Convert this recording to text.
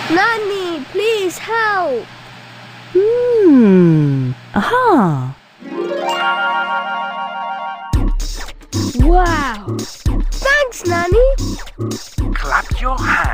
Nanny, please help. Aha. Wow. Thanks, Nanny. Clap your hands.